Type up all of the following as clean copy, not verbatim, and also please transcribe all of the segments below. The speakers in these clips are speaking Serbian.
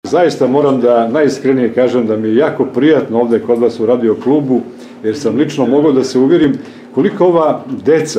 Zaista moram da najiskrenije kažem da mi je jako prijatno ovde kod vas u Radio klubu, jer sam lično mogao da se uvjerim koliko ova deca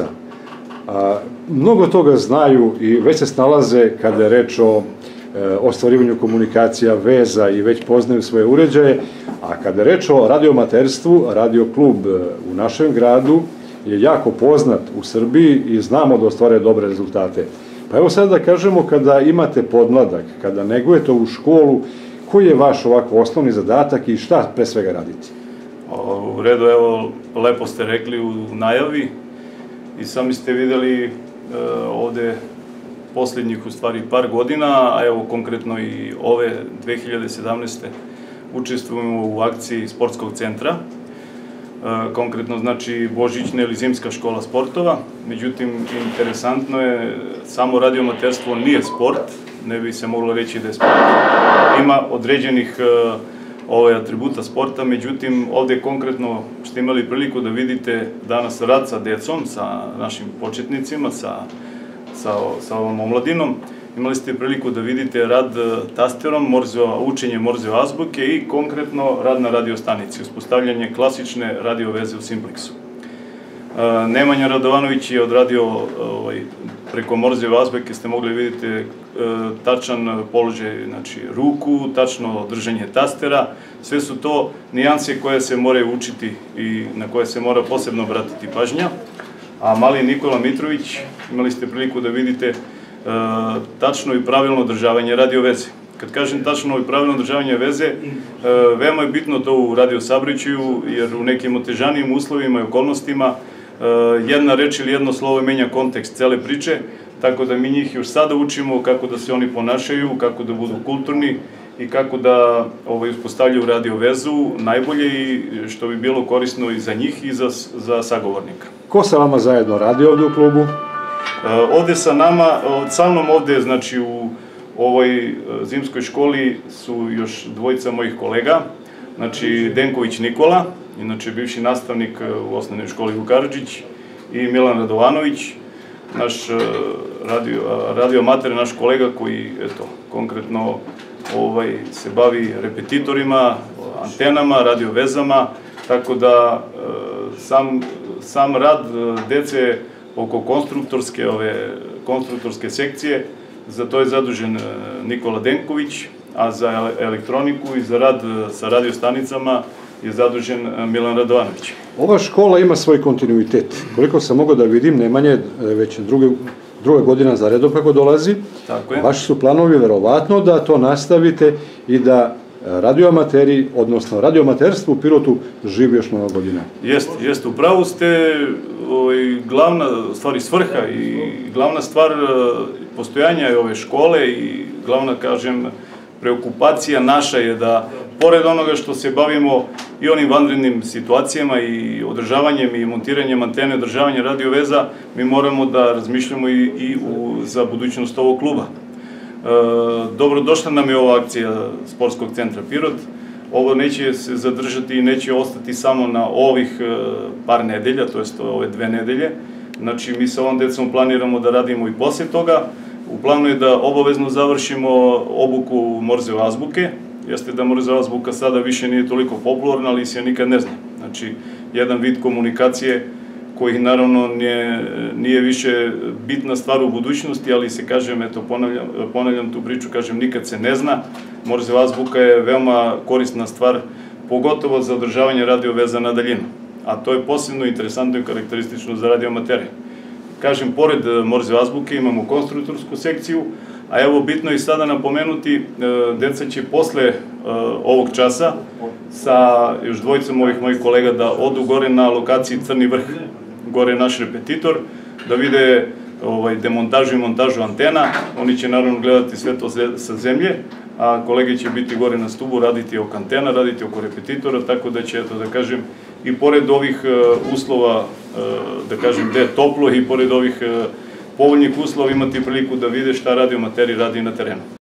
mnogo toga znaju i već se snalaze kada je reč o ostvarivanju komunikacija, veza i već poznaju svoje uređaje, a kada je reč o radiomaterstvu, Radio klub u našem gradu je jako poznat u Srbiji i znamo da ostvare dobre rezultate. Pa evo sad da kažemo, kada imate podmladak, kada negujete ovu školu, koji je vaš ovako osnovni zadatak i šta pre svega radite? U redu, evo, lepo ste rekli u najavi i sami ste videli ovde posljednjih u stvari par godina, a evo konkretno i ove 2017. učestvujemo u akciji sportskog centra, konkretno znači Božićna ili zimska škola sportova. Međutim, interesantno je, samo radiomaterstvo nije sport, ne bi se moglo reći da je sport. Ima određenih atributa sporta, međutim, ovde konkretno ste imali priliku da vidite danas rad sa decom, sa našim početnicima, sa ovom omladinom. Imali ste priliku da vidite rad tasterom, učenje Morzeve azbuke i konkretno rad na radiostanici, uspostavljanje klasične radio veze u Simplexu. Nemanja Radovanović je odradio preko Morzeve azbuke, ste mogli vidjeti tačan položaj, znači ruku, tačno držanje tastera. Sve su to nijanse koje se moraju učiti i na koje se mora posebno obratiti pažnja. A mali Nikola Mitrović, imali ste priliku da vidite tačno i pravilno održavanje radio veze. Kad kažem tačno i pravilno održavanje veze, veoma je bitno to u radio saobraćaju, jer u nekim otežanijim uslovima i okolnostima jedna reč ili jedno slovo menja kontekst cele priče, tako da mi njih još sada učimo kako da se oni ponašaju, kako da budu kulturni i kako da uspostavljaju radio vezu najbolje i što bi bilo korisno i za njih i za sagovornika. Ko sa vama zajedno radi ovde u klubu? Ovde sa mnom ovde, znači u ovoj zimskoj školi su još dvojica mojih kolega, znači Denković Nikola, inače bivši nastavnik u osnovnoj školi Vukarađić, i Milan Radovanović, naš radiomater, naš kolega koji, eto, konkretno se bavi repetitorima, antenama, radiovezama, tako da sam rad dece oko konstruktorske sekcije, za to je zadužen Nikola Denković, a za elektroniku i za rad sa radiostanicama je zadužen Milan Radovanović. Ova škola ima svoj kontinuitet. Koliko sam mogao da vidim, Nemanje već druga godina za redom kako dolazi. Tako je. Vaši su planovi verovatno da to nastavite i da radioamateri, odnosno radioamaterstvo u Pirotu živi još mnogo godina. Jeste, upravo ste, glavna stvar i svrha i glavna stvar postojanja ove škole i glavna, kažem, preokupacija naša je da, pored onoga što se bavimo i onim vanrednim situacijama i održavanjem i montiranjem antene, održavanjem radioveza, mi moramo da razmišljamo i za budućnost ovog kluba. Dobrodošla nam je ova akcija Sportskog centra Pirot. Ovo neće se zadržati i neće ostati samo na ovih par nedelja, to jest ove 2 nedelje. Znači, mi sa ovom decom planiramo da radimo i posle toga. U planu je da obavezno završimo obuku Morzeve azbuke. Jeste da Morzeva azbuka sada više nije toliko popularna, ali se nikad ne zna. Znači, jedan vid komunikacije koji naravno nije više bitna stvar u budućnosti, ali se, kažem, eto, ponavljam tu priču, kažem, nikad se ne zna. Morzeva azbuka je veoma korisna stvar, pogotovo za održavanje radioveza na daljinu. A to je posebno interesantno i karakteristično za radioamatere. Kažem, pored Morzeve azbuke imamo konstruktorsku sekciju, a evo, bitno je i sada napomenuti, deca će posle ovog časa sa još dvojicom mojih kolega da odu gore na lokaciji Crni vrh, gore je naš repetitor, da vide demontažu i montažu antena. Oni će naravno gledati sve to sa zemlje, a kolege će biti gore na stubu, raditi oko antena, raditi oko repetitora, tako da će, eto da kažem, i pored ovih uslova, da kažem, gde je toplo, i pored ovih povoljnih uslova imati priliku da vide šta radioamateri radi na terenu.